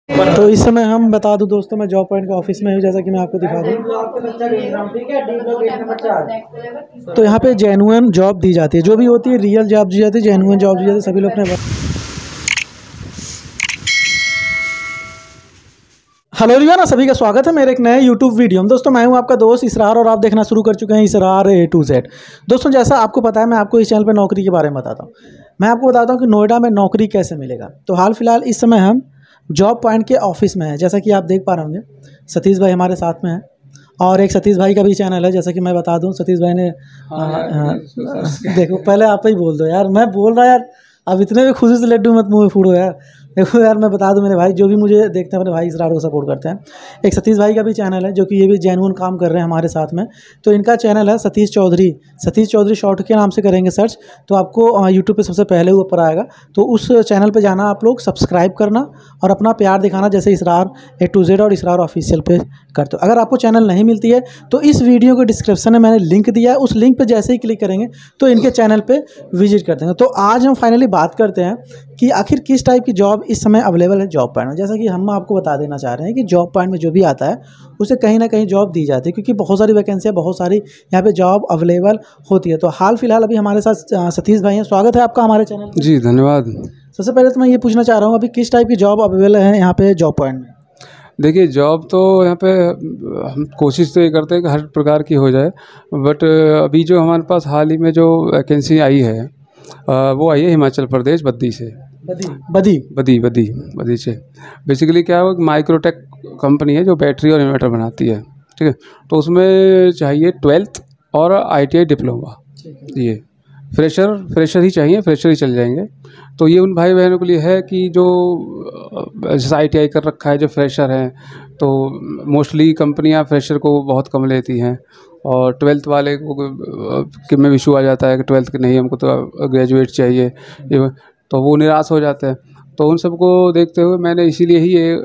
तो इस समय हम बता दूं दोस्तों, मैं जॉब पॉइंट के ऑफिस में हूँ, जैसा कि मैं आपको दिखा दूं। तो यहाँ पे जेन्युइन जॉब दी जाती है, जो भी होती है रियल जॉब दी जाती है, जेन्युइन जॉब दी जाती है। सभी लोग अपने हेलो रिवाना, सभी का स्वागत है मेरे एक नए यूट्यूब वीडियो में। दोस्तों मैं हूं आपका दोस्त इसरार और आप देखना शुरू कर चुके हैं इसरार A to Z। दोस्तों जैसा आपको पता है, मैं आपको इस चैनल पे नौकरी के बारे में बताता हूं। मैं आपको बताता हूं कि नोएडा में नौकरी कैसे मिलेगा। तो हाल फिलहाल इस समय हम जॉब पॉइंट के ऑफिस में हैं, जैसा कि आप देख पा रहे होंगे। सतीश भाई हमारे साथ में हैं और एक सतीश भाई का भी चैनल है, जैसा कि मैं बता दूँ। सतीश भाई ने देखो, पहले आप ही बोल दो यार, मैं बोल रहा यार, अब इतने भी खुशी से लड्डू मत मुँह में फोड़ो यार। देखो यार, मैं बता दूं, मेरे भाई जो भी मुझे देखते हैं, मेरे भाई इसरार को सपोर्ट करते हैं। एक सतीश भाई का भी चैनल है, जो कि ये भी जेन्युइन काम कर रहे हैं हमारे साथ में। तो इनका चैनल है सतीश चौधरी शॉर्ट के नाम से करेंगे सर्च, तो आपको यूट्यूब पे सबसे पहले ऊपर आएगा। तो उस चैनल पे जाना, आप लोग सब्सक्राइब करना और अपना प्यार दिखाना, जैसे इसरार A to Z और इसरार ऑफिशियल पे करते हो। अगर आपको चैनल नहीं मिलती है तो इस वीडियो के डिस्क्रिप्शन में मैंने लिंक दिया है, उस लिंक पे जैसे ही क्लिक करेंगे तो इनके चैनल पे विजिट कर देंगे। तो आज हम फाइनली बात करते हैं कि आखिर किस टाइप की जॉब इस समय अवेलेबल है जॉब पॉइंट में। जैसा कि हम आपको बता देना चाह रहे हैं कि जॉब पॉइंट में जो भी आता है उसे कहीं ना कहीं जॉब दी जाती है, क्योंकि बहुत सारी वैकेंसियाँ, बहुत सारी यहाँ पे जॉब अवेलेबल होती है। तो हाल फिलहाल अभी हमारे साथ सतीश भाई हैं। स्वागत है आपका हमारे चैनल पर। जी धन्यवाद। सबसे पहले तो मैं ये पूछना चाह रहा हूँ, अभी किस टाइप की जॉब अवेलेबल है यहाँ पे जॉब पॉइंट में? देखिए, जॉब तो यहाँ पे हम कोशिश तो ये करते हैं कि हर प्रकार की हो जाए, बट अभी जो हमारे पास हाल ही में जो वैकेंसी आई है वो आई है हिमाचल प्रदेश बद्दी से। बद्दी से बेसिकली क्या है, माइक्रोटेक कंपनी है जो बैटरी और इन्वर्टर बनाती है। ठीक है, तो उसमें चाहिए 12th और ITI डिप्लोमा। ये फ्रेशर ही चाहिए, फ्रेशर ही चल जाएंगे। तो ये उन भाई बहनों के लिए है कि जो जैसे ITI कर रखा है, जो फ्रेशर हैं, तो मोस्टली कंपनियां फ्रेशर को बहुत कम लेती हैं, और 12th वाले को कि में इशू आ जाता है कि 12th के नहीं, हमको तो ग्रेजुएट चाहिए, तो वो निराश हो जाते हैं। तो उन सबको देखते हुए मैंने इसीलिए ही ये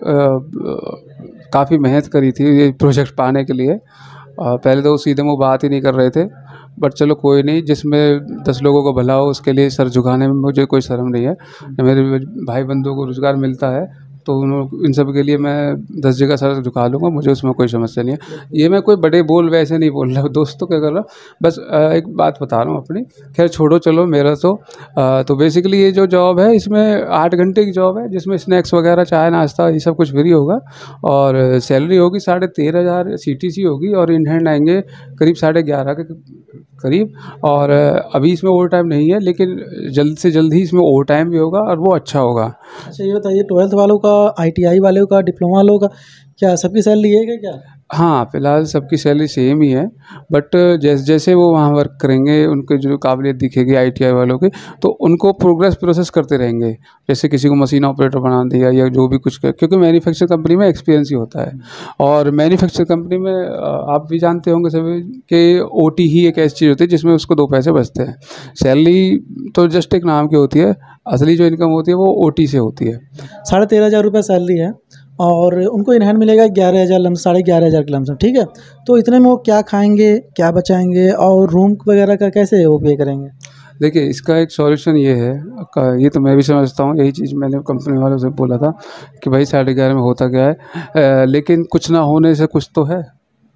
काफ़ी मेहनत करी थी ये प्रोजेक्ट पाने के लिए। पहले तो सीधे मुँह बात ही नहीं कर रहे थे, बट चलो कोई नहीं, जिसमें 10 लोगों को भला हो उसके लिए सर झुकाने में मुझे कोई शर्म नहीं है। मेरे भाई बंधुओं को रोज़गार मिलता है तो इन सब के लिए मैं 10 जगह सर झुका लूँगा, मुझे उसमें कोई समस्या नहीं है। ये मैं कोई बड़े बोल वैसे नहीं बोल रहा हूँ दोस्तों, क्या कर रहा हूँ, बस एक बात बता रहा हूँ अपनी। खैर छोड़ो, चलो मेरा तो बेसिकली ये जो जॉब है इसमें 8 घंटे की जॉब है, जिसमें स्नैक्स वगैरह, चाय नाश्ता, ये सब कुछ फ्री होगा। और सैलरी होगी 13,500 CTC होगी, और इन हैंड आएंगे करीब 11:30 के करीब। और अभी इसमें ओवर टाइम नहीं है, लेकिन जल्द से जल्द ही इसमें ओवर टाइम भी होगा और वो अच्छा होगा। अच्छा ये बताइए, 12th वालों का, ITI वालों का, डिप्लोमा वालों का क्या सबकी सैलरी है क्या? हाँ, फ़िलहाल सबकी सैलरी सेम ही है, बट जैसे जैसे वो वहाँ वर्क करेंगे, उनके जो काबिलियत दिखेगी ITI वालों की, तो उनको प्रोसेस करते रहेंगे। जैसे किसी को मशीन ऑपरेटर बना दिया या जो भी कुछ क्योंकि मैन्युफैक्चर कंपनी में एक्सपीरियंस ही होता है। और मैन्युफैक्चर कंपनी में आप भी जानते होंगे सभी कि OT ही एक ऐसी चीज़ होती है जिसमें उसको 2 पैसे बचते हैं। सैलरी तो जस्ट एक नाम की होती है, असली जो इनकम होती है वो OT से होती है। 13,500 रुपये सैलरी है और उनको इन हैंड मिलेगा 11,000, 11,500 के लमसम। ठीक है, तो इतने में वो क्या खाएंगे, क्या बचाएंगे, और रूम वगैरह का कैसे वो पे करेंगे? देखिए, इसका एक सॉल्यूशन ये है, ये तो मैं भी समझता हूँ, यही चीज़ मैंने कंपनी वालों से बोला था कि भाई 11:30 में होता क्या है, लेकिन कुछ ना होने से कुछ तो है।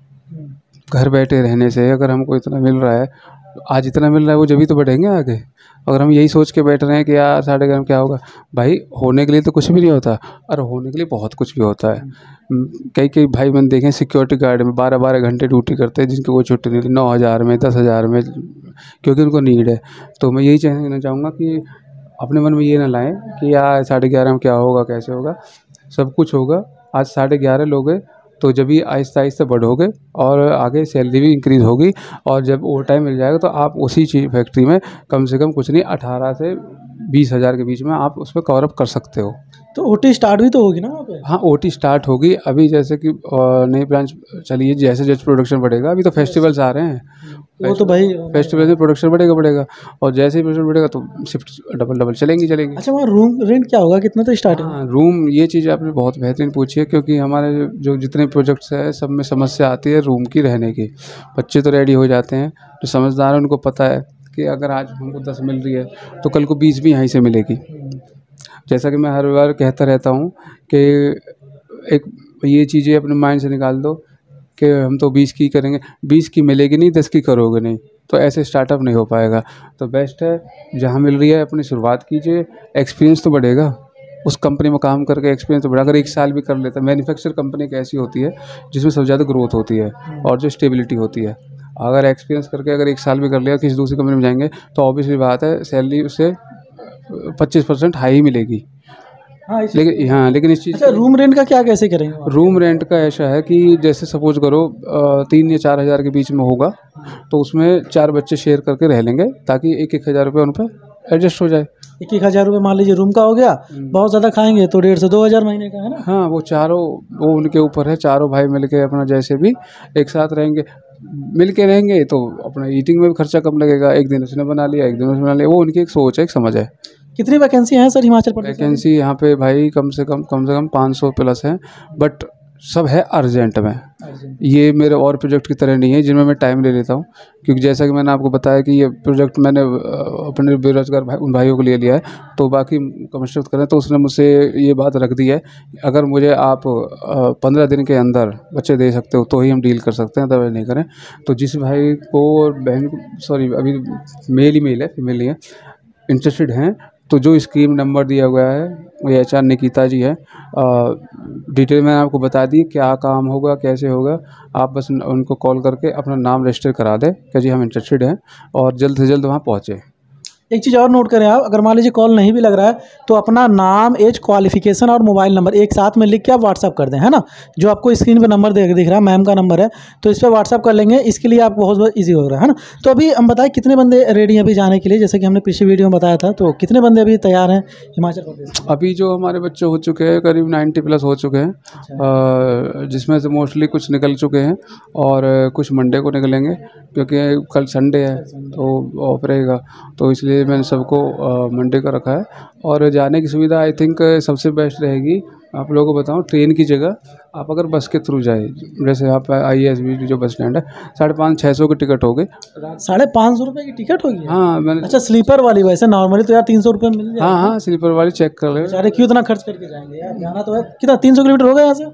घर बैठे रहने से अगर हमको इतना मिल रहा है, आज इतना मिल रहा है, वो जब ही तो बढ़ेंगे आगे। अगर हम यही सोच के बैठ रहे हैं कि यार 11:30 में क्या होगा, भाई होने के लिए तो कुछ भी नहीं होता, और होने के लिए बहुत कुछ भी होता है। कई भाई मैंने देखे सिक्योरिटी गार्ड में 12-12 घंटे ड्यूटी करते हैं, जिनकी कोई छुट्टी नहीं, 9,000 में, 10,000 में, क्योंकि उनको नीड है। तो मैं यही कहना चाहूँगा कि अपने मन में ये ना लाएं कि यार 11:30 में क्या होगा, कैसे होगा। सब कुछ होगा। आज 11:30 लोगे तो जब भी आहिस्ता आहिस्ता बढ़ोगे और आगे सैलरी भी इंक्रीज़ होगी, और जब ओवर टाइम मिल जाएगा तो आप उसी चीज़ फैक्ट्री में कम से कम कुछ नहीं 18 से 20,000 के बीच में आप उसमें कवर अप कर सकते हो। तो OT स्टार्ट भी तो होगी ना वहाँ पे? हाँ, OT स्टार्ट होगी अभी, जैसे कि नई ब्रांच चली है, जैसे जैसे प्रोडक्शन बढ़ेगा, अभी तो फेस्टिवल्स आ रहे हैं, वो तो भाई फेस्टिवल में प्रोडक्शन बढ़ेगा, और जैसे ही प्रोडक्शन बढ़ेगा तो शिफ्ट डबल चलेंगी। अच्छा, वहाँ रूम रेंट क्या होगा, कितना तो स्टार्टिंग? हाँ, रूम, ये चीज़ आपने बहुत बेहतरीन पूछी है, क्योंकि हमारे जो जितने प्रोजेक्ट्स हैं सब में समस्या आती है रूम की, रहने की। बच्चे तो रेडी हो जाते हैं, जो समझदार हैं उनको पता है कि अगर आज हमको 10 मिल रही है तो कल को 20 भी यहीं से मिलेगी। जैसा कि मैं हर बार कहता रहता हूँ कि एक ये चीज़ें अपने माइंड से निकाल दो कि हम तो 20 की करेंगे, 20 की मिलेगी नहीं, 10 की करोगे नहीं, तो ऐसे स्टार्टअप नहीं हो पाएगा। तो बेस्ट है जहाँ मिल रही है अपनी शुरुआत कीजिए, एक्सपीरियंस तो बढ़ेगा, उस कंपनी में काम करके एक्सपीरियंस तो बढ़ा। अगर 1 साल भी कर लेते हैं, मैन्युफैक्चर कंपनी एक ऐसी होती है जिसमें सबसे ज़्यादा ग्रोथ होती है और जो स्टेबिलिटी होती है। अगर एक्सपीरियंस करके अगर 1 साल भी कर लिया, किसी दूसरी कंपनी में जाएंगे तो ऑब्वियसली बात है सैलरी उससे 25% हाई ही मिलेगी। हाँ, लेकिन इस चीज़ अच्छा, रूम रेंट का क्या कैसे करेंगे वहाँ? रूम रेंट का ऐसा है कि जैसे सपोज करो 3 या 4 हज़ार के बीच में होगा, तो उसमें 4 बच्चे शेयर करके रह लेंगे ताकि 1-1 हज़ार रुपये उन पर एडजस्ट हो जाए। 1-1 हज़ार रुपये मान लीजिए रूम का हो गया, बहुत ज़्यादा खाएंगे तो 1,500 से 2,000 महीने का है ना। हाँ, वो उनके ऊपर है, चारों भाई मिल के अपना जैसे भी एक साथ रहेंगे, मिल के रहेंगे तो अपना ईटिंग में भी खर्चा कम लगेगा। एक दिन उसने बना लिया, एक दिन उसने बना लिया, वो उनकी एक सोच है, एक समझ है। कितनी वैकेंसी हैं सर हिमाचल प्रदेश में? वैकेंसी यहाँ पे भाई कम से कम 500 प्लस हैं, बट सब है अर्जेंट में। ये मेरे और प्रोजेक्ट की तरह नहीं है जिनमें मैं टाइम ले लेता हूँ, क्योंकि जैसा कि मैंने आपको बताया कि ये प्रोजेक्ट मैंने अपने बेरोजगार उन भाइयों के लिए लिया है, तो बाकी कंस्ट्रक्ट करें, तो उसने मुझसे ये बात रख दी है, अगर मुझे आप 15 दिन के अंदर बच्चे दे सकते हो तो ही हम डील कर सकते हैं, अदरवाइज नहीं करें। तो जिस भाई को और बहन को, सॉरी अभी मेल है, फीमेल नहीं है, इंटरेस्टेड हैं, तो जो स्कीम नंबर दिया गया है वो HR निकिता जी है। डिटेल मैंने आपको बता दी क्या काम होगा, कैसे होगा। आप बस उनको कॉल करके अपना नाम रजिस्टर करा दें कि जी हम इंटरेस्टेड हैं, और जल्द से जल्द वहाँ पहुँचे। एक चीज़ और नोट करें आप, अगर मान लीजिए कॉल नहीं भी लग रहा है तो अपना नाम, एज, क्वालिफिकेशन और मोबाइल नंबर एक साथ में लिख के आप व्हाट्सअप कर दें, है ना। जो आपको स्क्रीन पे नंबर दिख रहा है, मैम का नंबर है, तो इस पर व्हाट्सअप कर लेंगे, इसके लिए आप बहुत ईजी हो रहा है ना। तो अभी हम बताएं कितने बंदे रेडी हैं अभी जाने के लिए, जैसे कि हमने पिछली वीडियो में बताया था, तो कितने बंदे अभी तैयार हैं हिमाचल प्रदेश? अभी जो हमारे बच्चे हो चुके हैं करीब 90 प्लस हो चुके हैं, जिसमें से मोस्टली कुछ निकल चुके हैं और कुछ मंडे को निकलेंगे, क्योंकि कल संडे है तो ऑफ रहेगा, तो इसलिए मैंने सबको मंडे का रखा है। और जाने की सुविधा आई थिंक सबसे बेस्ट रहेगी, आप लोगों को बताऊं, ट्रेन की जगह आप अगर बस के थ्रू जाए, जैसे आप ISBT जो बस स्टैंड है, 550-600 की टिकट होगी। 550 रुपये की टिकट होगी? हाँ मैंने, अच्छा, स्लीपर वाली? वैसे नॉर्मली तो यार 300 रुपये मिल जाएगा। हाँ स्लीपर वाली चेक कर ले। बेचारे क्यों इतना खर्च करके जाएंगे यार, जाना तो है। कितना 300 किलोमीटर होगा यहाँ से?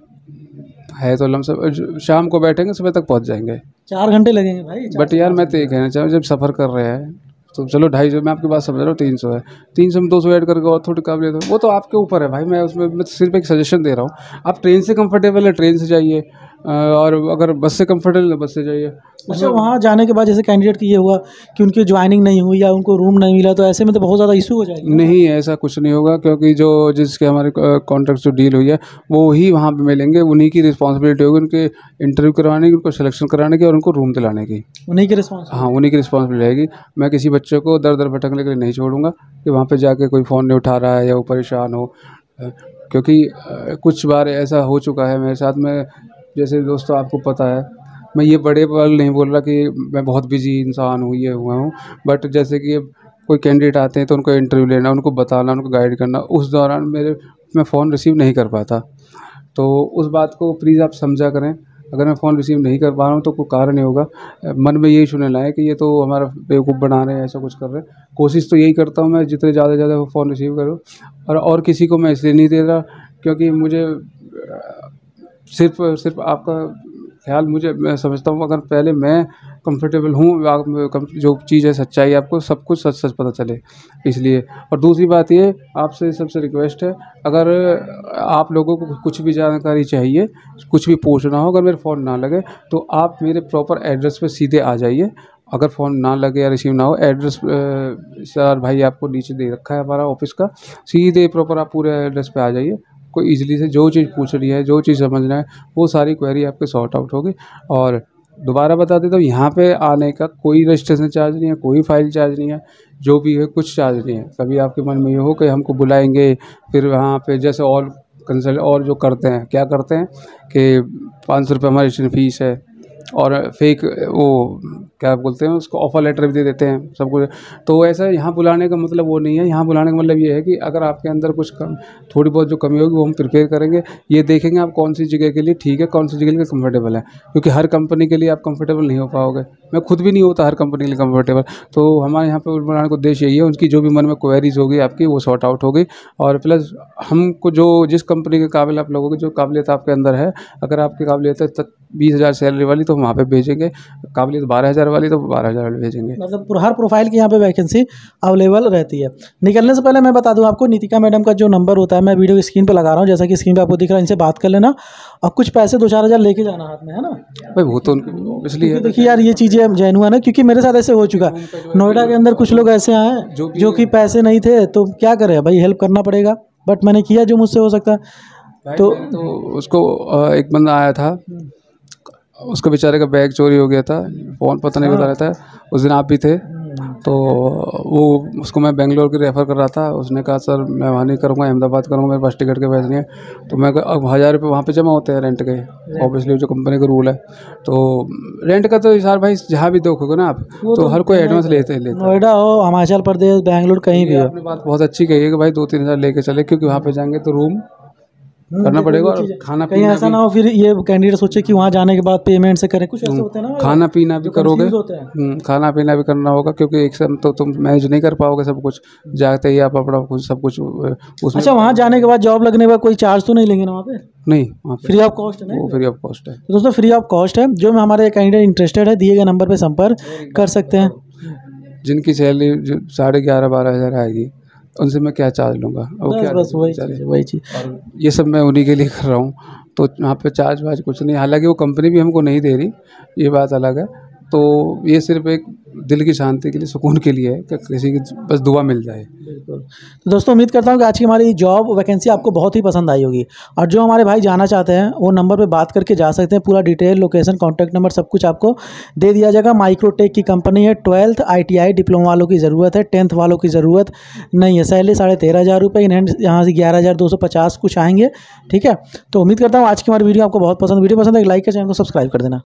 है तो लमसम, शाम को बैठेंगे सुबह तक पहुँच जाएंगे। 4 घंटे लगेंगे भाई। बट यार मैं तो ये कहना चाहूँ, जब सफ़र कर रहे हैं तो चलो 250, मैं आपकी बात समझ रहा हूँ, 300 है, 300 में 200 ऐड करके और थोड़ी काबिलियत हो, वो तो आपके ऊपर है भाई। मैं सिर्फ एक सजेशन दे रहा हूँ, आप ट्रेन से कंफर्टेबल है ट्रेन से जाइए, और अगर बस से कंफर्टेबल है बस से जाइए। अच्छा, वहाँ जाने के बाद जैसे कैंडिडेट की ये हुआ कि उनकी ज्वाइनिंग नहीं हुई या उनको रूम नहीं मिला, तो ऐसे में तो बहुत ज़्यादा इशू हो जाएगा। नहीं, ऐसा कुछ नहीं होगा, क्योंकि जिसके हमारे कॉन्ट्रैक्ट जो डील हुई है वो ही वहाँ पे मिलेंगे, उन्हीं की रिस्पॉन्सिबिलिटी होगी उनके इंटरव्यू करवाने की, उनको सिलेक्शन कराने की और उनको रूम दिलाने की। उन्हीं की रिस्पॉन्सिबिलिटी? हाँ, उन्हीं की रिस्पॉन्सिबिलिटी रहेगी। मैं किसी बच्चे को दर दर भटकने के लिए नहीं छोड़ूंगा कि वहाँ पे जाके कोई फ़ोन नहीं उठा रहा है या वो परेशान हो, क्योंकि कुछ बार ऐसा हो चुका है मेरे साथ में। जैसे दोस्तों आपको पता है, मैं ये बड़े पल नहीं बोल रहा कि मैं बहुत बिजी इंसान हूँ, ये हुआ हूँ, बट जैसे कि कोई कैंडिडेट आते हैं तो उनको इंटरव्यू लेना, उनको बताना, उनको गाइड करना, उस दौरान मैं फ़ोन रिसीव नहीं कर पाता। तो उस बात को प्लीज़ आप समझा करें। अगर मैं फ़ोन रिसीव नहीं कर पा रहा हूँ तो कोई कारण नहीं होगा, मन में यही सुनने लाए कि ये तो हमारा बेवकूफ़ बना रहे हैं, ऐसा कुछ कर रहे हैं। कोशिश तो यही करता हूँ मैं जितने ज़्यादा से ज़्यादा फ़ोन रिसीव करूँ, और किसी को मैं इसलिए नहीं दे रहा क्योंकि मुझे सिर्फ आपका ख्याल, मैं समझता हूँ अगर पहले मैं कंफर्टेबल हूँ, जो चीज़ है सच्चाई, आपको सब कुछ सच पता चले, इसलिए। और दूसरी बात ये, आपसे सबसे रिक्वेस्ट है, अगर आप लोगों को कुछ भी जानकारी चाहिए, कुछ भी पूछना हो, अगर मेरे फ़ोन ना लगे तो आप मेरे प्रॉपर एड्रेस पे सीधे आ जाइए। अगर फ़ोन ना लगे या रिसीव ना हो, एड्रेस सर भाई आपको नीचे दे रखा है हमारा ऑफिस का, सीधे प्रॉपर आप पूरे एड्रेस पे आ जाइए। कोई ईजिली से जो चीज़ पूछ रही है, जो चीज़ समझना है, वो सारी क्वेरी आपके सॉर्ट आउट होगी। और दोबारा बता देता हूँ, यहाँ पे आने का कोई रजिस्ट्रेशन चार्ज नहीं है, कोई फाइल चार्ज नहीं है, जो भी है कुछ चार्ज नहीं है। कभी आपके मन में ये हो कि हमको बुलाएंगे, फिर वहाँ पे जैसे और कंसल्ट और जो करते हैं, क्या करते हैं कि 500 रुपये हमारी रजिस्ट्रेशन फ़ीस है, और फेक वो क्या बोलते हैं उसको, ऑफर लेटर भी दे देते हैं सब कुछ। तो ऐसा यहाँ बुलाने का मतलब वो नहीं है, यहाँ बुलाने का मतलब ये है कि अगर आपके अंदर कुछ कम थोड़ी बहुत जो कमी होगी वो हम प्रिपेयर करेंगे, ये देखेंगे आप कौन सी जगह के लिए ठीक है, कौन सी जगह के लिए कंफर्टेबल है, क्योंकि हर कंपनी के लिए आप कंफर्टेबल नहीं हो पाओगे, मैं खुद भी नहीं होता हर कंपनी के लिए कंफर्टेबल। तो हमारे यहाँ पे बुलाने का उद्देश्य यही है, उनकी जो भी मन में क्वेरीज होगी आपकी वो सॉर्ट आउट होगी, और प्लस हमको जो जिस कंपनी के काबिल आप लोगों की जो काबिलियत आपके अंदर है, अगर आपकी काबिलियत है 20,000 सैलरी वाली तो हम वहाँ पे भेजेंगे, काबिलियत 12,000 वाली तो 12,000 भेजेंगे। मतलब हर प्रोफाइल की यहाँ पे वैकेंसी अवेलेबल रहती है। निकलने से पहले मैं बता दूं आपको, नीतिका मैडम का जो नंबर होता है मैं वीडियो की स्क्रीन पे लगा रहा हूँ, जैसा कि स्क्रीन पे आपको दिख रहा है, इनसे बात कर लेना और कुछ पैसे 2-4 हज़ार लेके जाना हाथ में, है ना भाई? वो तो इसलिए है, देखिए यार ये चीज़ें जेन्युइन है, क्योंकि मेरे साथ ऐसे हो चुका है। नोएडा के अंदर कुछ लोग ऐसे आए जो कि पैसे नहीं थे, तो क्या करें भाई, हेल्प करना पड़ेगा, बट मैंने किया जो मुझसे हो सकता है। तो उसको एक बंदा आया था, उसको बेचारे का बैग चोरी हो गया था, फ़ोन पता नहीं बता रहा था, उस दिन आप भी थे, तो वो उसको मैं बेंगलोर की रेफ़र कर रहा था, उसने कहा सर मैं वहाँ नहीं करूँगा, अहमदाबाद करूँगा, मेरे पास टिकट के पैसे नहीं है। तो मैं अब 1,000 रुपये वहाँ पे जमा होते हैं रेंट के, ऑब्वियसली जो कंपनी का रूल है। तो रेंट का तो यार भाई जहाँ भी देखोगे ना आप, तो हर कोई एडवांस लेते हैं। नोएडा हो, हिमाचल प्रदेश, बेंगलोर, कहीं भी हो। आपने बात बहुत अच्छी कही है कि भाई 2-3 हज़ार लेके चले, क्योंकि वहाँ पे जाएंगे तो रूम करना पड़ेगा, और खाना कहीं पीना ऐसा ना हो फिर ये कैंडिडेट सोचे कि वहाँ जाने के बाद पेमेंट से करें, कुछ ऐसे होते हैं ना, खाना पीना भी करोगे, होते हैं। खाना पीना भी करना होगा, क्योंकि एक समय तो तुम मैनेज नहीं कर पाओगे सब कुछ, जाते ही आप अपना कुछ सब कुछ उसमें। अच्छा, वहाँ जाने के बाद जॉब लगने के बाद कोई चार्ज तो नहीं लेंगे ना वहाँ पे? नहीं, वहाँ पे फ्री ऑफ कॉस्ट है, वो फ्री ऑफ कॉस्ट है। तो दोस्तों फ्री ऑफ कॉस्ट है। जो में हमारे कैंडिडेट इंटरेस्टेड है, दिए गए नंबर पे संपर्क कर सकते हैं। जिनकी सैलरी जो 11,500-12 हज़ार आएगी, उनसे मैं क्या चार्ज लूँगा? बस वही चीज़। ये सब मैं उन्हीं के लिए कर रहा हूँ, तो वहाँ पे चार्ज वार्ज कुछ नहीं, हालांकि वो कंपनी भी हमको नहीं दे रही, ये बात अलग है। तो ये सिर्फ एक दिल की शांति के लिए, सुकून के लिए है कि किसी की बस दुआ मिल जाए। बिल्कुल। तो दोस्तों उम्मीद करता हूँ कि आज की हमारी जॉब वैकेंसी आपको बहुत ही पसंद आई होगी, और जो हमारे भाई जाना चाहते हैं वो नंबर पे बात करके जा सकते हैं। पूरा डिटेल, लोकेशन, कॉन्टैक्ट नंबर सब कुछ आपको दे दिया जाएगा। माइक्रोटेक की कंपनी है, 12th ITI डिप्लोमा वालों की ज़रूरत है, 10th वालों की ज़रूरत नहीं है। सैलरी 13,500 रुपये, इन हैंड यहाँ से 11,250 कुछ आएंगे। ठीक है, तो उम्मीद करता हूँ आज की हमारी वीडियो आपको बहुत पसंद, वीडियो पसंद है लाइक का, चैनल को सब्सक्राइब कर देना।